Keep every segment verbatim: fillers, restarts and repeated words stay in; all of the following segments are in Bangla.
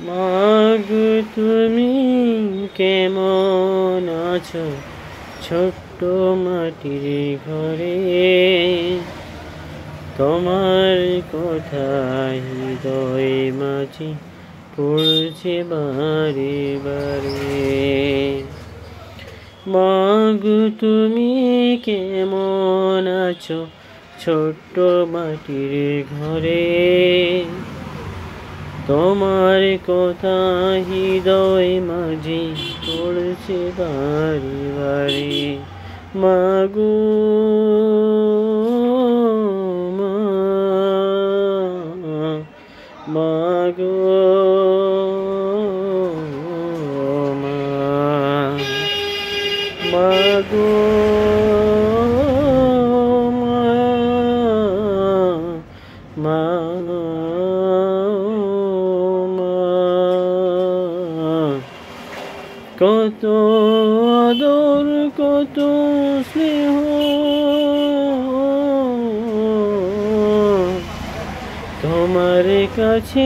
মাগো তুমি কেমন আছো ছোট্ট মাটির ঘরে, তোমার কথা হৃদয় মাঝে পড়ছে বারে বারে। মাগো তুমি কেমন আছো ছোট্ট মাটির ঘরে, তোমার কথা হৃদয় মাঝে পড়ছে বারে বারে। মাগো মা, মাগো মা, মাগো মা, কত আদর কত স্নেহ তোমার কাছে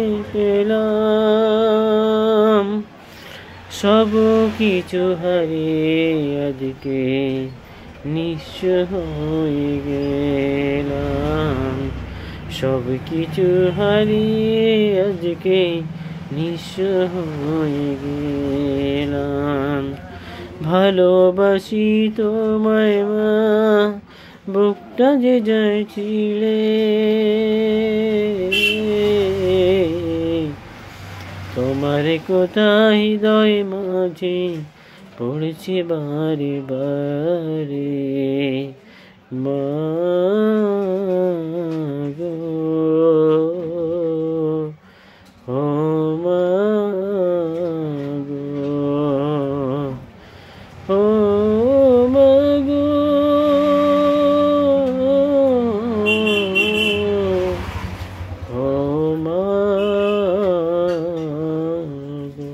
পেলাম, সব কিছু হারিয়ে আজকে নিঃস্ব হয়ে গেলাম, সব কিছু হারিয়ে আজকে নিঃস্ব হয়ে গেলাম। ভালোবাসি তোমায় মা, বুকটা যে যায় ছিঁড়ে, তোমার কথা হৃদয় মাঝে পড়ছে বারে বারে। মাগো ও মাগো, ও মাগো, ও মাগো,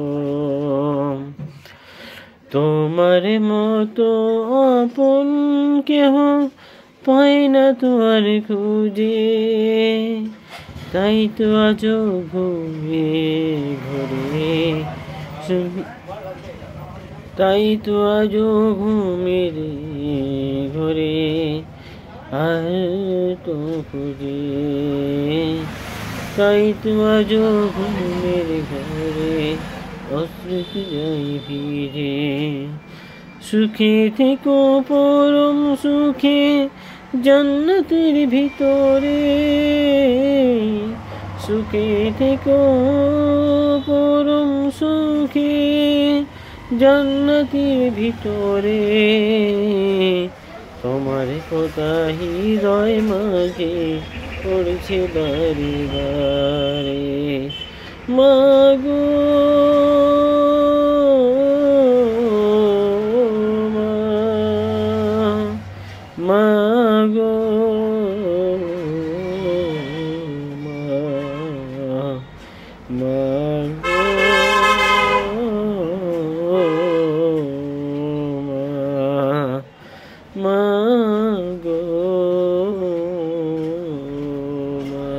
তোমার মতো আপন কেহ পাই না তো আর খুঁজে, তাই তো আজ ঘুমে ঘরে, তাই তো আজ ঘুমের ঘরে আর তো খুঁজে, তাই তো আজ ঘুমের ঘরে অস্মৃতি যাই ফিরে। সুখে থেকো পরম সুখে জান্নাতের ভিতরে, সুখে থেকো পরম সুখে জান্নাতের ভিতরে, তোমার কথা হৃদয় মাঝে পড়ছে বারে বারে। মাগো মা, মাগো মা, মাগো মা, মাগো মা,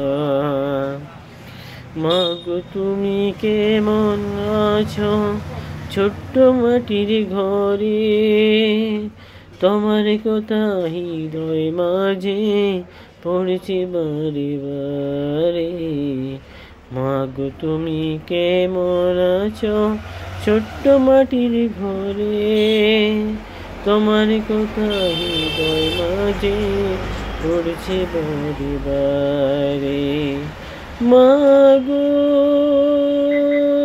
মাগো তুমি কেমন আছো ছোট্ট মাটির ঘরে, তোমার কথা হৃদয় মাঝে পড়ছে বারে বারে। মাগো তুমি কেমন আছো ছোট্ট মাটির ঘরে, তোমার কথা হৃদয় মাঝে পড়ছে বারে বারে। মাগো